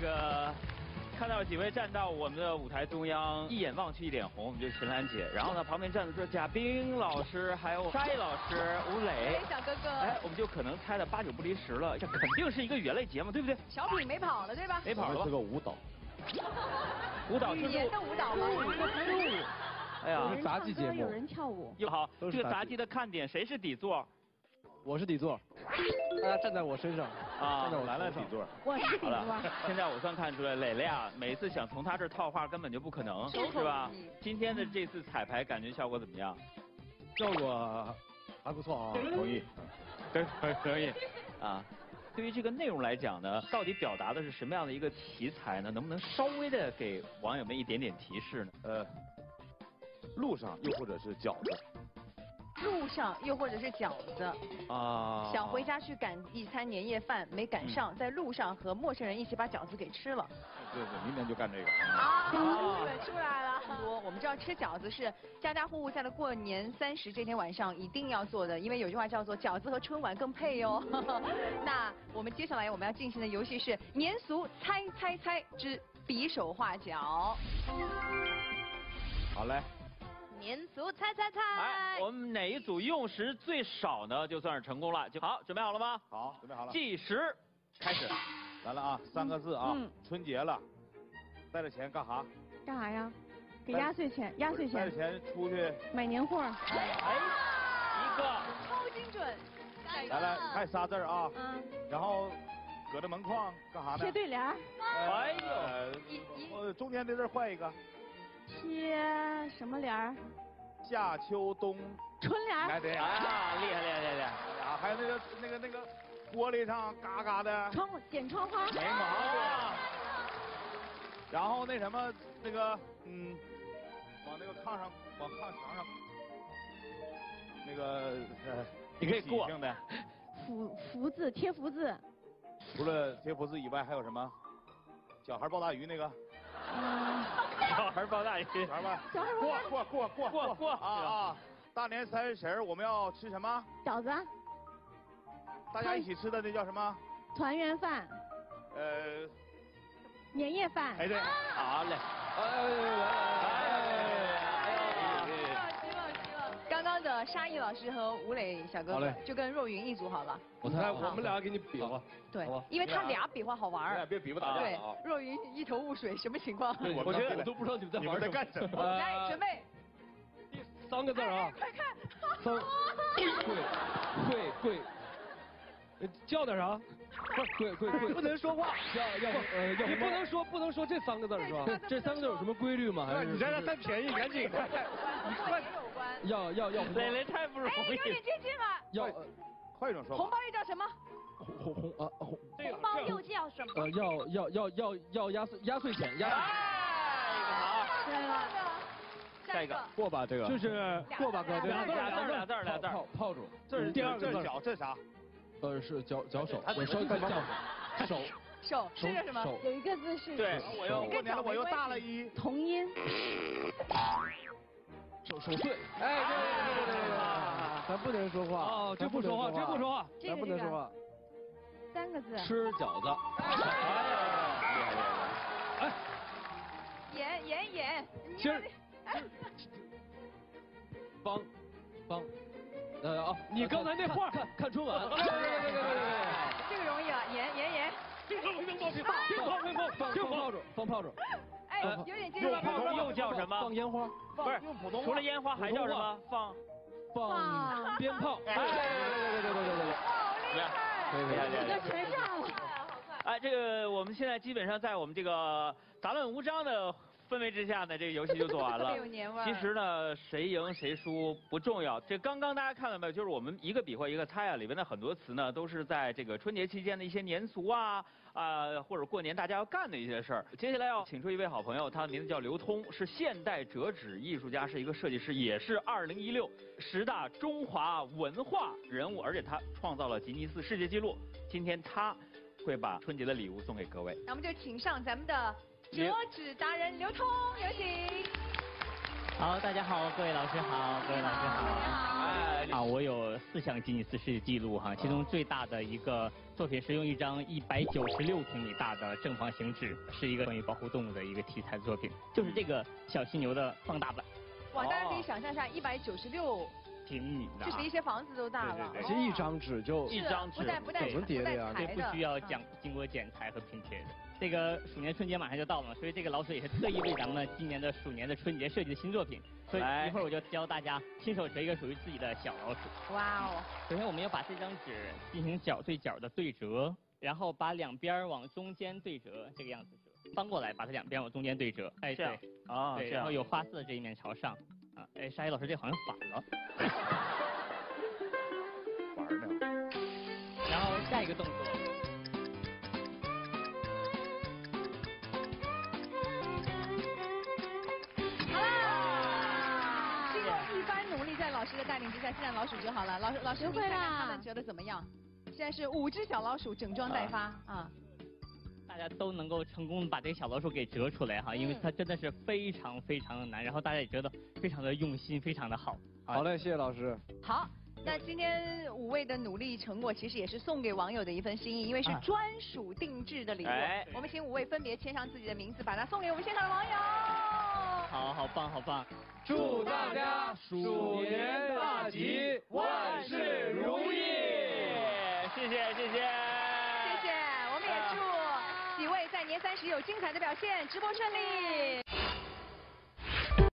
个看到几位站到我们的舞台中央，一眼望去一脸红，我们就是秦岚姐。然后呢，旁边站的是贾冰老师，还有沙溢老师、吴磊小哥哥。 哎，我们就可能猜的8、9不离10了，这肯定是一个语言类节目，对不对？ 小品没跑了，对吧？ 没跑了吧？ 是个舞蹈。 舞蹈语言的舞蹈吗？ 哎呀， 有人唱歌，有人跳舞。 又好，这个杂技的看点谁是底座？ 我是底座，大家站在我身上啊， 站在我兰兰底座。 我是底座。 现在我算看出来，磊磊啊，每次想从他这儿套话根本就不可能，是吧？今天的这次彩排感觉效果怎么样？ 效果还不错啊，同意。 可以。啊，对于这个内容来讲呢，到底表达的是什么样的一个题材呢？能不能稍微的给网友们一点点提示呢？ 路上又或者是饺子。 路上又或者是饺子啊， 想回家去赶一餐年夜饭，没赶上，在路上和陌生人一起把饺子给吃了。 对，明年就干这个。 啊，出来了。我们知道吃饺子是家家户户在了过年30这天晚上一定要做的，因为有句话叫做饺子和春晚更配哟。那我们接下来我们要进行的游戏是年俗猜猜猜之比手画脚。 好嘞。 年俗猜猜猜。 哎，我们哪一组用时最少呢？就算是成功了。就好，准备好了吗？ 好，准备好了。 计时，开始。 来了啊，3个字啊，春节了，带着钱干啥？ 干啥呀？给压岁钱，压岁钱。 带着钱出去买年货。 哎，一个。 超精准。 来，看仨字啊。然后搁这门框干啥呢？ 贴对联。 哎呦，中间这字换一个。 贴什么联儿？ 夏秋冬。 春联。 哎，对啊，厉害！ 啊，还有那个玻璃上嘎嘎的。 点窗花。 没毛病。然后那什么那个往那个炕上，往炕墙上，那个你可以过。 福字，贴福字。 除了贴福字以外，还有什么？小孩抱大鱼那个。 小孩抱大鱼。过啊！大年30我们要吃什么？ 饺子。 大家一起吃的那叫什么？ 团圆饭。年夜饭。 哎对，好嘞。 刚刚的沙溢老师和吴磊小哥哥就跟若云一组好了。 我们俩给你比划。 对，因为他俩比划好玩。 你俩别比划打架。 对，若云一头雾水，什么情况？ 我觉得我都不知道你们在玩干什么。 来，准备。 3个字啊！ 快看！ 贵，叫点啥？贵，不能说话。你不能说这3个字是吧？这3个字有什么规律吗？还是你在这占便宜，赶紧！ 快有关。 要， 磊磊太不容易。 哎，有点接近了。 要，快点说。 红包又叫什么？ 红包又叫什么？ 要压岁钱。 哎，好。 对了。 下一个过吧，这个就是过吧，哥， 俩字， 炮竹，这是第2个字，脚，这是啥？是脚手，我说一个叫手是个什么？ 有一个字是对， 过年了，我又大了一同音， 守岁，哎，对，咱不能说话哦，这不说话，咱不能说话 ，3个字， 吃饺子，哎， 演， 其实。 帮，你刚才那画看春晚，对， 这个容易了，演， 放炮竹， 哎，有点接近， 又叫什么？ 放烟花， 不是，除了烟花还叫什么？放鞭炮，对， 厉害， 这个全上了， 哎，这个我们现在基本上在我们这个杂乱无章的 氛围之下呢，这个游戏就做完了。其实呢，谁赢谁输不重要。这刚刚大家看到没有？就是我们一个比划一个猜啊，里边的很多词呢，都是在这个春节期间的一些年俗啊或者过年大家要干的一些事儿。接下来要请出一位好朋友，他的名字叫刘通，是现代折纸艺术家，是一个设计师，也是201610大中华文化人物，而且他创造了吉尼斯世界纪录。今天他会把春节的礼物送给各位。 那我们就请上咱们的 折纸达人刘通，有请。 好，大家好，各位老师好，各位老师好。我有4项吉尼斯世界纪录哈，其中最大的一个作品是用一张196平米大的正方形纸，是一个关于保护动物的一个题材作品，就是这个小犀牛的放大版。 哇，大家可以想象一下，196 平米的， 这比一些房子都大了。 而且一张纸就一张纸， 不带叠的呀？ 对，不需要经过剪裁和拼贴的。这个鼠年春节马上就到了嘛，所以这个老鼠也是特意为咱们今年的鼠年的春节设计的新作品。所以一会儿我就教大家亲手折一个属于自己的小老鼠。 哇哦！ 首先我们要把这张纸进行角对角的对折，然后把两边往中间对折，这个样子折。翻过来，把它两边往中间对折。哎，对，对，然后有花色这一面朝上。啊，哎，沙溢老师这好像反了。 玩呢。 然后下一个动作。 老师的带领之下，现在老鼠折好了。老师，你看看他们折的怎么样？现在是5只小老鼠整装待发啊！ 大家都能够成功把这个小老鼠给折出来哈，因为它真的是非常非常的难，然后大家也折得非常的用心，非常的好。 好嘞，谢谢老师。 好，那今天5位的努力成果，其实也是送给网友的一份心意，因为是专属定制的礼物。我们请5位分别签上自己的名字，把它送给我们现场的网友。 好，好棒，好棒！ 祝大家鼠年大吉，万事如意！ 谢谢，谢谢， 谢谢！我们也祝几位在年30有精彩的表现，直播顺利。